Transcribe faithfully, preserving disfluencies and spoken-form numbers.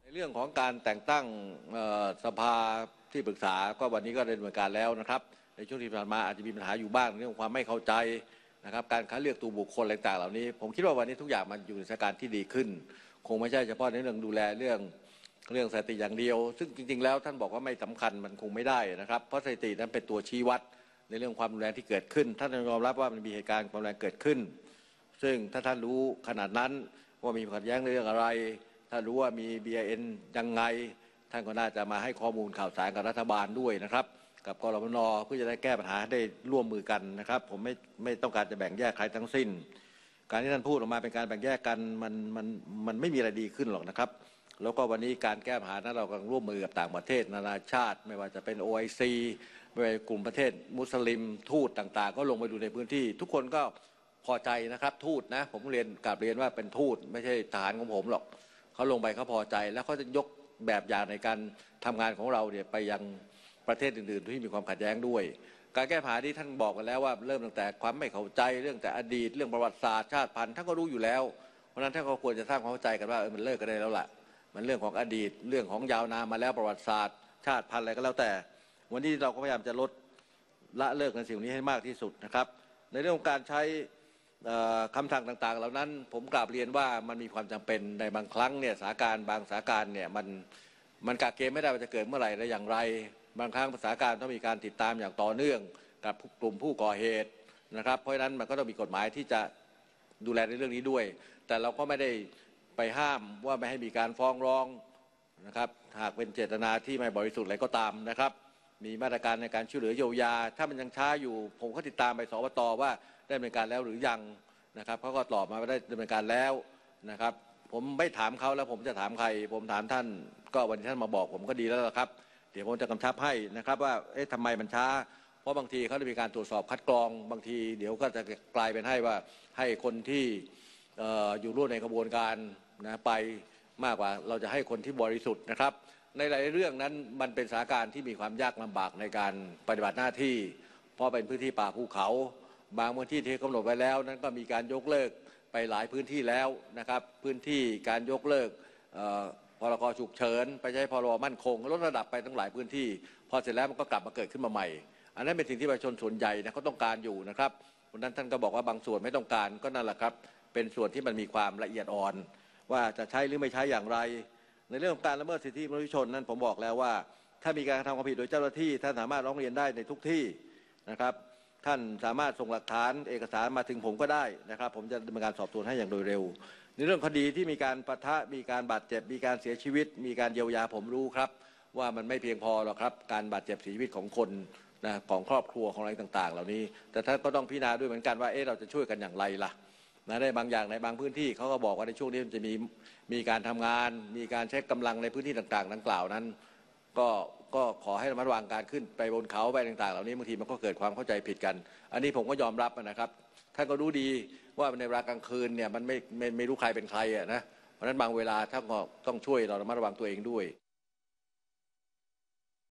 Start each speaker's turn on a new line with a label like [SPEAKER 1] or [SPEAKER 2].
[SPEAKER 1] ในเรื่องของการแต่งตั้งสภาที่ปรึกษาก็วันนี้ก็ดำเนินการแล้วนะครับในช่วงที่ผ่านมาอาจจะมีปัญหาอยู่บ้างในเรื่องความไม่เข้าใจนะครับการคัดเลือกตัวบุคคลอะไรต่างๆเหล่านี้ผมคิดว่าวันนี้ทุกอย่างมันอยู่ในสถานการณ์ที่ดีขึ้นคงไม่ใช่เฉพาะในเรื่องดูแลเรื่องเรื่องสถิติอย่างเดียวซึ่งจริงๆแล้วท่านบอกว่าไม่สำคัญมันคงไม่ได้นะครับเพราะสถิตินั้นเป็นตัวชี้วัดในเรื่องความรุนแรงที่เกิดขึ้นท่านยอมรับว่ามันมีเหตุการณ์ความรุนแรงเกิดขึ้นซึ่งถ้าท่านรู้ขนาดนั้นว่ามีขัดแย้งในเรื่องอะไรถ้ารู้ว่ามี บี ไอ เอ็น ยังไงท่านก็น่าจะมาให้ข้อมูลข่าวสารกับรัฐบาลด้วยนะครับกับกรมน.เพื่อจะได้แก้ปัญหาได้ร่วมมือกันนะครับผมไม่ไม่ต้องการจะแบ่งแยกใครทั้งสิ้นการที่ท่านพูดออกมาเป็นการแบ่งแยกกันมันมันมันไม่มีอะไรดีขึ้นหรอกนะครับแล้วก็วันนี้การแก้ปัญหานั้นเรากำลังร่วมมือกับต่างประเทศนานาชาติไม่ว่าจะเป็น โอ ไอ ซี ไม่ว่าจะกลุ่มประเทศมุสลิมทูตต่างๆก็ลงไปดูในพื้นที่ทุกคนก็พอใจนะครับทูตนะผมเรียนกลับเรียนว่าเป็นทูตไม่ใช่ทหารของผมหรอกเขาลงไปเขาพอใจแล้วเขาจะยกแบบอย่างในการทำงานของเราเนี่ยไปยังประเทศอื่นๆที่มีความขัดแย้งด้วยการแก้ปัญหาที่ท่านบอกกันแล้วว่าเริ่มตั้งแต่ความไม่เข้าใจเรื่องแต่อดีตเรื่องประวัติศาสตร์ชาติพันธุ์ท่านก็รู้อยู่แล้วเพราะฉะนั้นท่านก็ควรจะสร้างความเข้าใจกันว่าเออมันเลิกกันได้แล้วล่ะมันเรื่องของอดีตเรื่องของยาวนานมาแล้วประวัติศาสตร์ชาติพันธุ์อะไรก็แล้วแต่วันนี้เราก็พยายามจะลดละเลิกในสิ่งนี้ให้มากที่สุดนะครับในเรื่องของการใช้คำสั่งต่างๆเหล่านั้นผมกราบเรียนว่ามันมีความจำเป็นในบางครั้งเนี่ยสถานการณ์บางสถานการณ์เนี่ยมันมันกะเกณฑ์ไม่ได้ว่าจะเกิดเมื่อไหร่และอย่างไรบางครั้งสถานการณ์ต้องมีการติดตามอย่างต่อเนื่องกับกลุ่มผู้ก่อเหตุนะครับเพราะฉะนั้นมันก็ต้องมีกฎหมายที่จะดูแลในเรื่องนี้ด้วยแต่เราก็ไม่ได้ไปห้ามว่าไม่ให้มีการฟ้องร้องนะครับหากเป็นเจตนาที่ไม่บริสุทธิ์อะไรก็ตามนะครับมีมาตรการในการช่วยเหลือเยียวยาถ้ามันยังช้าอยู่ผมก็ติดตามไปสวต.ว่าได้ดำเนินการแล้วหรือยังนะครับเขาก็ตอบมาว่าได้ดำเนินการแล้วนะครับผมไม่ถามเขาแล้วผมจะถามใครผมถามท่านก็วันที่ท่านมาบอกผมก็ดีแล้วละครับเดี๋ยวผมจะกำชับให้นะครับว่าเอ๊ะทำไมมันช้าเพราะบางทีเขาจะมีการตรวจสอบคัดกรองบางทีเดี๋ยวก็จะกลายเป็นให้ว่าให้คนที่อยู่ร่วมในกระบวนการนะไปมากกว่าเราจะให้คนที่บริสุทธิ์นะครับในหลายเรื่องนั้นมันเป็นสถานการณ์ที่มีความยากลำบากในการปฏิบัติหน้าที่เพราะเป็นพื้นที่ป่าภูเขาบางพื้นที่ที่กำหนดไว้แล้วนั้นก็มีการยกเลิกไปหลายพื้นที่แล้วนะครับพื้นที่การยกเลิกพรกฉุกเฉินไปใช้พรบมั่นคงลดระดับไปทั้งหลายพื้นที่พอเสร็จแล้วมันก็กลับมาเกิดขึ้นมาใหม่อันนั้นเป็นสิ่งที่ประชาชนส่วนใหญ่นะเขาต้องการอยู่นะครับวันนั้นท่านก็บอกว่าบางส่วนไม่ต้องการก็นั่นแหละครับเป็นส่วนที่มันมีความละเอียดอ่อนว่าจะใช้หรือไม่ใช้อย่างไรในเรื่องของการละเมิดสิทธิมนุษยชนนั้นผมบอกแล้วว่าถ้ามีการทำความผิดโดยเจ้าหน้าที่ท่านสามารถร้องเรียนได้ในทุกที่นะครับท่านสามารถส่งหลักฐานเอกสารมาถึงผมก็ได้นะครับผมจะดำเนินการสอบสวนให้อย่างโดยเร็วในเรื่องคดีที่มีการปะทะมีการบาดเจ็บมีการเสียชีวิตมีการเยียวยาผมรู้ครับว่ามันไม่เพียงพอหรอกครับการบาดเจ็บเสียชีวิตของคนนะของครอบครัวของอะไรต่างๆเหล่านี้แต่ท่านก็ต้องพิจารณาด้วยเหมือนกันว่าเอ๊ะเราจะช่วยกันอย่างไรล่ะนะในบางอย่างในบางพื้นที่เขาก็บอกว่าในช่วงนี้มันจะมีมีการทำงานมีการใช้กำลังในพื้นที่ต่างๆดังกล่าวนั้นก็ก็ขอให้ระมัดระวังการขึ้นไปบนเขาไปต่างๆเหล่านี้บางทีมันก็เกิดความเข้าใจผิดกันอันนี้ผมก็ยอมรับนะครับท่านก็รู้ดีว่าในเวลากลางคืนเนี่ยมันไม่ไม่ไม่รู้ใครเป็นใครอ่ะนะเพราะฉะนั้นบางเวลาท่านก็ต้องช่วยเราระมัดระวังตัวเองด้วย